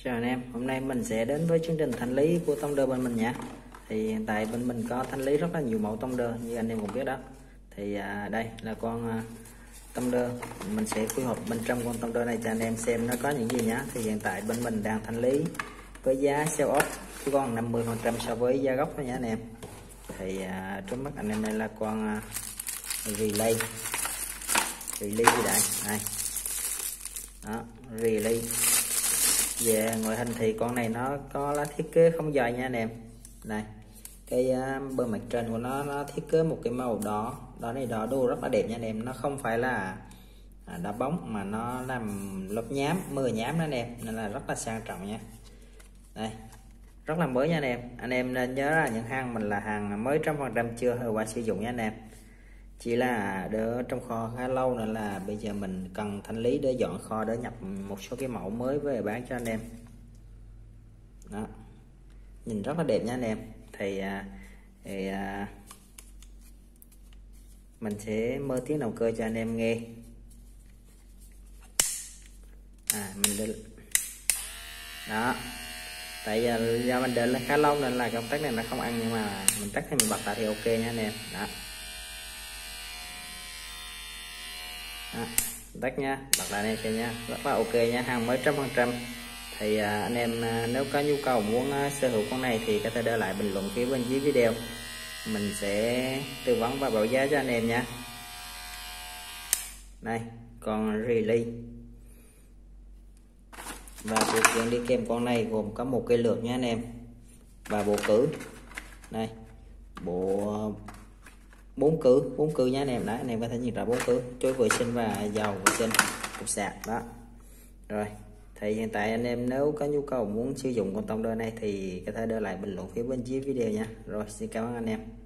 Chào anh em, hôm nay mình sẽ đến với chương trình thanh lý của tông đơ bên mình nhé. Thì hiện tại bên mình có thanh lý rất là nhiều mẫu tông đơ như anh em cũng biết đó. Thì đây là con tông đơ, mình sẽ phối hợp bên trong con tông đơ này cho anh em xem nó có những gì nhé. Thì hiện tại bên mình đang thanh lý với giá sale off chứ còn 50% so với giá gốc thôi nhé anh em. Thì trước mắt anh em đây là con relay gì đây này, đó relay. Về ngoại hình thì con này nó có lá thiết kế không dời nha anh em. Này cái bề mặt trên của nó thiết kế một cái màu đỏ đỏ đô rất là đẹp nha anh em. Nó không phải là đá bóng mà nó làm lớp nhám mưa nhám đó anh em, nên là rất là sang trọng nha. Đây rất là mới nha anh em nên nhớ là những hàng mình là hàng mới 100%, chưa hơi qua sử dụng nha anh em. Chỉ là đỡ trong kho khá lâu nên là bây giờ mình cần thanh lý để dọn kho để nhập một số cái mẫu mới về bán cho anh em. Đó, nhìn rất là đẹp nha anh em. Thì mình sẽ mở tiếng động cơ cho anh em nghe. Mình định đó, tại giờ do mình định là khá lâu nên là công tắc này nó không ăn, nhưng mà mình tắt thì mình bật lại thì ok nha anh em. Đó, tắt nha, bật lại anh em xem nha, rất là ok nha, hàng mới 100%. Thì anh em nếu có nhu cầu muốn sở hữu con này thì có thể để lại bình luận phía bên dưới video, mình sẽ tư vấn và bảo giá cho anh em nha. Đây con relay và phụ kiện đi kèm con này gồm có một cây lược nha anh em, và bộ cử đây, bộ 4 cử nha anh em. Đấy, anh em có thể nhìn ra 4 cử, chối vệ sinh và dầu vệ sinh, cục sạc đó. Rồi thì hiện tại anh em nếu có nhu cầu muốn sử dụng con tông đơ này thì có thể để lại bình luận phía bên dưới video nha. Rồi xin cảm ơn anh em.